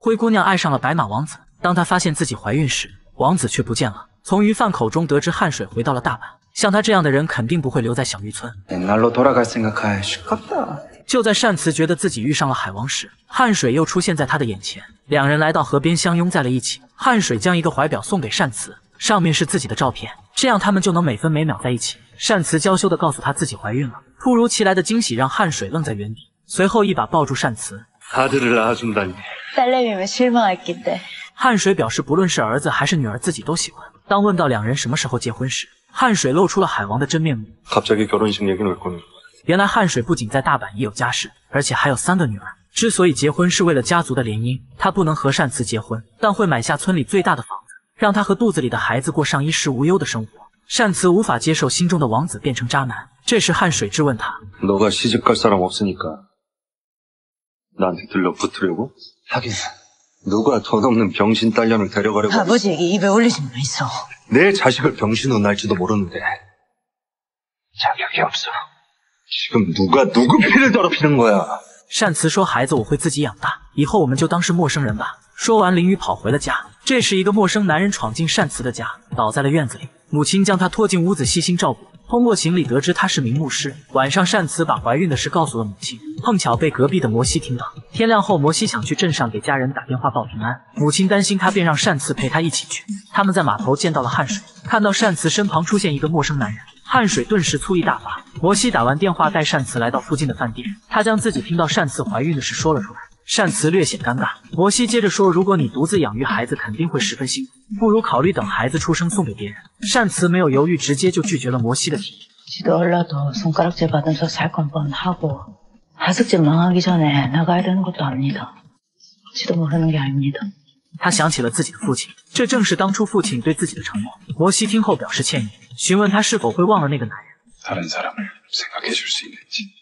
灰姑娘爱上了白马王子，当她发现自己怀孕时，王子却不见了。从鱼贩口中得知汉水回到了大阪，像他这样的人肯定不会留在小渔村。就在单慈觉得自己遇上了海王时，汉水又出现在他的眼前，两人来到河边相拥在了一起。汉水将一个怀表送给单慈，上面是自己的照片，这样他们就能每分每秒在一起。单慈娇羞地告诉他自己怀孕了，突如其来的惊喜让汉水愣在原地，随后一把抱住单慈。汉水表示不论是儿子还是女儿自己都喜欢。当问到两人什么时候结婚时，汉水露出了海王的真面目。原来汉水不仅在大阪已有家室，而且还有3个女儿。之所以结婚是为了家族的联姻，他不能和单慈结婚，但会买下村里最大的房子，让他和肚子里的孩子过上衣食无忧的生活。单慈无法接受心中的王子变成渣男，这时汉水质问他：单慈说：“孩子我会自己养大，以后我们就当是陌生人吧。”说完，淋雨跑回了家。这时，一个陌生男人闯进单慈的家，倒在了院子里。母亲将他拖进屋子，细心照顾。通过行李得知他是名牧师。晚上，单慈把怀孕的事告诉了母亲，碰巧被隔壁的摩西听到。天亮后，摩西想去镇上给家人打电话报平安，母亲担心他，便让单慈陪他一起去。他们在码头见到了汉水，看到单慈身旁出现一个陌生男人，汉水顿时醋意大发。摩西打完电话带单慈来到附近的饭店，他将自己听到单慈怀孕的事说了出来。单慈略显尴尬，摩西接着说：“如果你独自养育孩子，肯定会十分辛苦，不如考虑等孩子出生送给别人。”单慈没有犹豫，直接就拒绝了摩西的提议。他想起了自己的父亲，这正是当初父亲对自己的承诺。摩西听后表示歉意，询问他是否会忘了那个男人。